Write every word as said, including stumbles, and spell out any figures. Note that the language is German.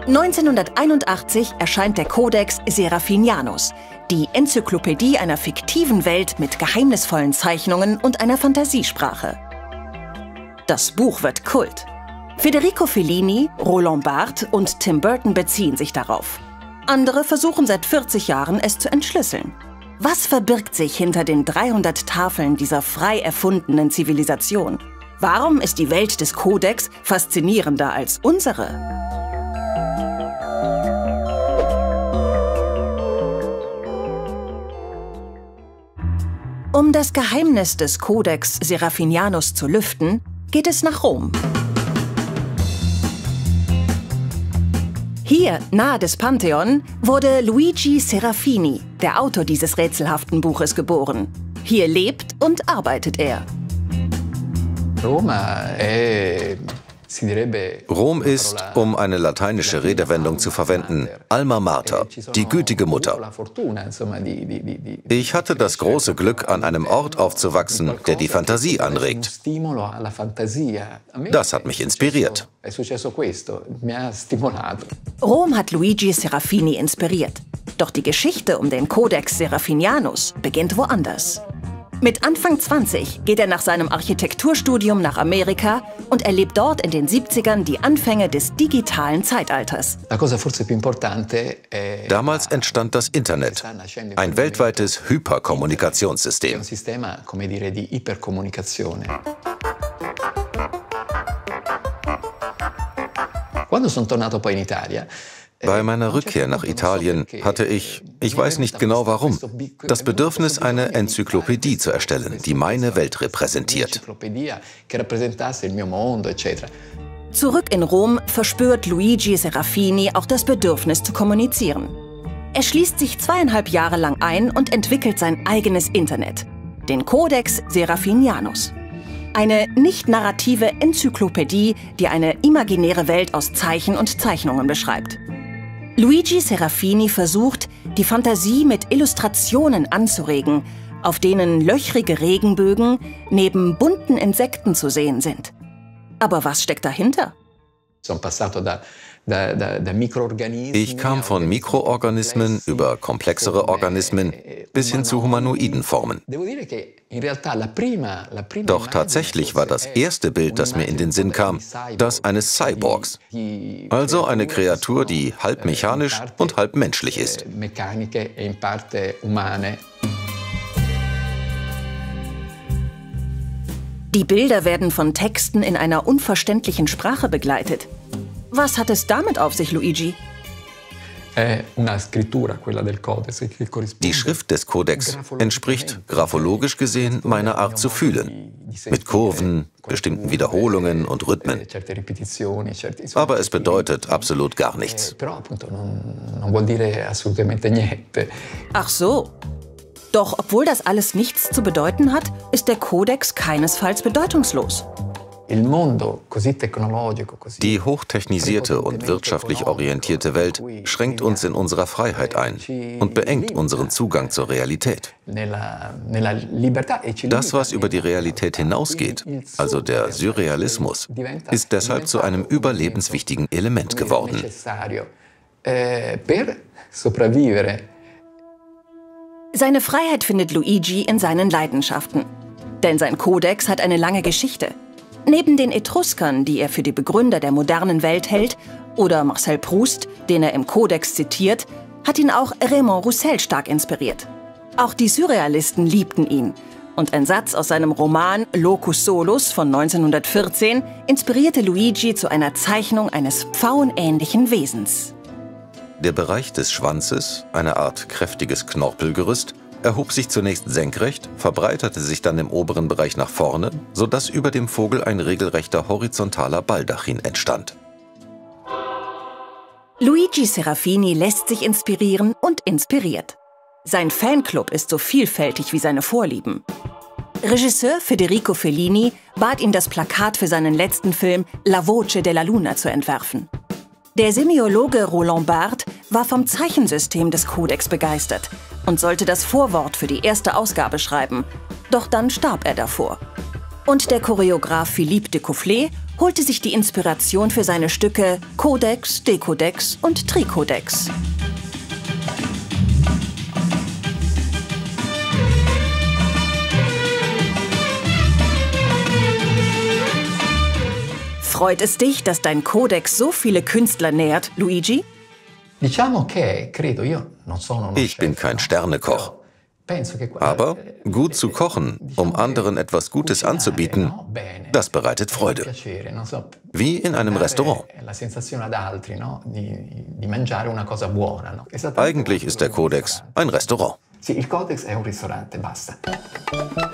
neunzehnhunderteinundachtzig erscheint der Codex Seraphinianus, die Enzyklopädie einer fiktiven Welt mit geheimnisvollen Zeichnungen und einer Fantasiesprache. Das Buch wird Kult. Federico Fellini, Roland Barthes und Tim Burton beziehen sich darauf. Andere versuchen seit vierzig Jahren, es zu entschlüsseln. Was verbirgt sich hinter den dreihundert Tafeln dieser frei erfundenen Zivilisation? Warum ist die Welt des Codex faszinierender als unsere? Um das Geheimnis des Codex Seraphinianus zu lüften, geht es nach Rom. Hier, nahe des Pantheon, wurde Luigi Serafini, der Autor dieses rätselhaften Buches, geboren. Hier lebt und arbeitet er. Rom ist, um eine lateinische Redewendung zu verwenden, Alma Mater, die gütige Mutter. Ich hatte das große Glück, an einem Ort aufzuwachsen, der die Fantasie anregt. Das hat mich inspiriert. Rom hat Luigi Serafini inspiriert. Doch die Geschichte um den Codex Seraphinianus beginnt woanders. Mit Anfang zwanzig geht er nach seinem Architekturstudium nach Amerika und erlebt dort in den siebzigern die Anfänge des digitalen Zeitalters. Damals entstand das Internet, ein weltweites Hyperkommunikationssystem. Bei meiner Rückkehr nach Italien hatte ich, ich weiß nicht genau warum, das Bedürfnis, eine Enzyklopädie zu erstellen, die meine Welt repräsentiert. Zurück in Rom verspürt Luigi Serafini auch das Bedürfnis zu kommunizieren. Er schließt sich zweieinhalb Jahre lang ein und entwickelt sein eigenes Internet, den Codex Seraphinianus. Eine nicht-narrative Enzyklopädie, die eine imaginäre Welt aus Zeichen und Zeichnungen beschreibt. Luigi Serafini versucht, die Fantasie mit Illustrationen anzuregen, auf denen löchrige Regenbögen neben bunten Insekten zu sehen sind. Aber was steckt dahinter? Ich kam von Mikroorganismen über komplexere Organismen bis hin zu humanoiden Formen. Doch tatsächlich war das erste Bild, das mir in den Sinn kam, das eines Cyborgs. Also eine Kreatur, die halb mechanisch und halb menschlich ist. Die Bilder werden von Texten in einer unverständlichen Sprache begleitet. Was hat es damit auf sich, Luigi? Die Schrift des Kodex entspricht graphologisch gesehen meiner Art zu fühlen, mit Kurven, bestimmten Wiederholungen und Rhythmen. Aber es bedeutet absolut gar nichts. Ach so. Doch obwohl das alles nichts zu bedeuten hat, ist der Kodex keinesfalls bedeutungslos. Die hochtechnisierte und wirtschaftlich orientierte Welt schränkt uns in unserer Freiheit ein und beengt unseren Zugang zur Realität. Das, was über die Realität hinausgeht, also der Surrealismus, ist deshalb zu einem überlebenswichtigen Element geworden. Seine Freiheit findet Luigi in seinen Leidenschaften. Denn sein Kodex hat eine lange Geschichte. Neben den Etruskern, die er für die Begründer der modernen Welt hält, oder Marcel Proust, den er im Kodex zitiert, hat ihn auch Raymond Roussel stark inspiriert. Auch die Surrealisten liebten ihn. Und ein Satz aus seinem Roman Locus Solus von neunzehnhundertvierzehn inspirierte Luigi zu einer Zeichnung eines pfauenähnlichen Wesens. Der Bereich des Schwanzes, eine Art kräftiges Knorpelgerüst, erhob sich zunächst senkrecht, verbreiterte sich dann im oberen Bereich nach vorne, sodass über dem Vogel ein regelrechter horizontaler Baldachin entstand. Luigi Serafini lässt sich inspirieren und inspiriert. Sein Fanclub ist so vielfältig wie seine Vorlieben. Regisseur Federico Fellini bat ihn, das Plakat für seinen letzten Film La Voce della Luna zu entwerfen. Der Semiologe Roland Barthes war vom Zeichensystem des Codex begeistert und sollte das Vorwort für die erste Ausgabe schreiben. Doch dann starb er davor. Und der Choreograf Philippe de Coufflet holte sich die Inspiration für seine Stücke Codex, Decodex und Tricodex. Freut es dich, dass dein Codex so viele Künstler nährt, Luigi? Ich bin kein Sternekoch. Aber gut zu kochen, um anderen etwas Gutes anzubieten, das bereitet Freude. Wie in einem Restaurant. Eigentlich ist der Codex ein Restaurant. Sì, il Codex è un ristorante, basta.